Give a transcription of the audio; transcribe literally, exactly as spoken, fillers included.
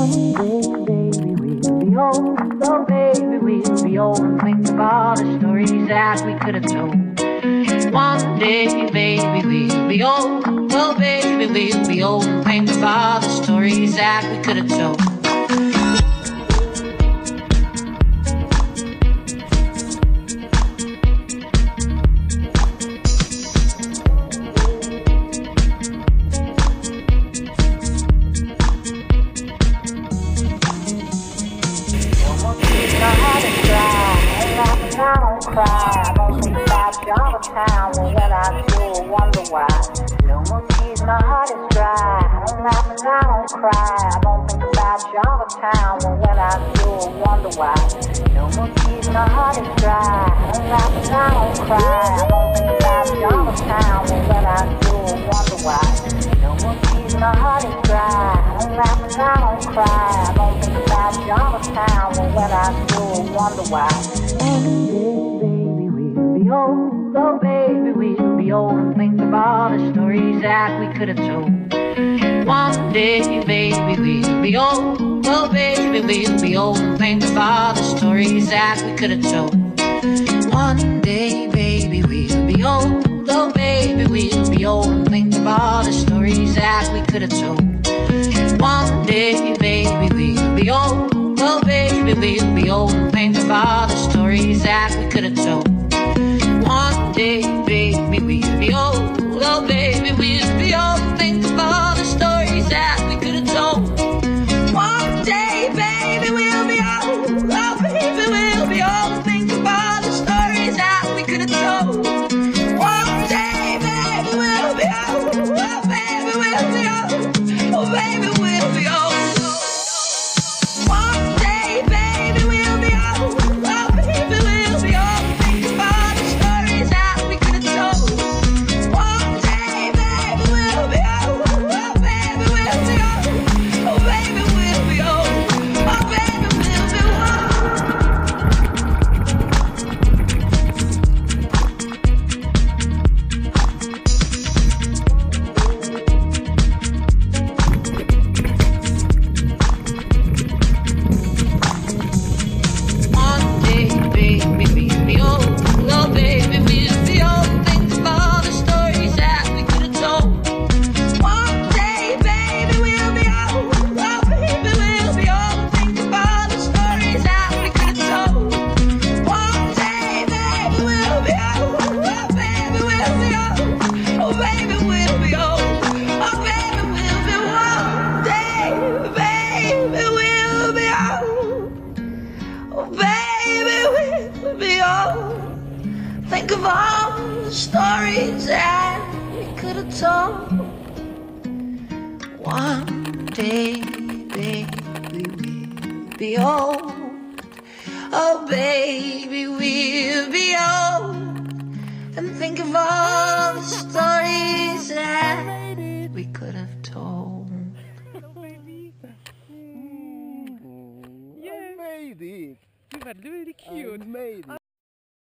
be old, oh baby, we'll be old and think of all the stories that we could have told. One day, baby, we'll be old, oh baby, we'll be old and think of all the stories that we could have told. I don't cry, I don't think about you all the time. Well, when I do, I wonder why. No more tears, my heart is dry. I don't laugh and I don't cry. I don't think about you all the time. Well, when I do, I wonder why. No more tears, my heart is dry. I don't laugh and I don't cry. I don't think about you all the time. Well, when I do, I wonder why. No more tears, my heart is dry. I don't laugh and I don't cry. I don't think about you all the time. Well, when I do, I wonder why. Baby, we'll be old, oh baby, we'll be old and think of all the stories that we could have told. One day, baby, we'll be old, oh baby, we'll be old and think of all the stories that we could have told. One day, baby, we'll be old, oh baby, we'll be old and think of all the stories that we could have told. One day, baby, we'll be old, oh baby, we'll be old and think of all the stories that we could have told. One day, baby, we'll be old, oh baby, we'll be old and think of all the stories that we could have told. One day, baby, we'll be old, oh baby, we'll be old and think of all the stories that we could have told. One day, baby, we'll be old, oh baby, we'll be old, oh baby, we'll be old. Think of all the stories that we could have told. One day, baby, we'll be old. Oh, baby, we'll be old. And think of all the stories that we could have told. You made it. You were really cute. I made it.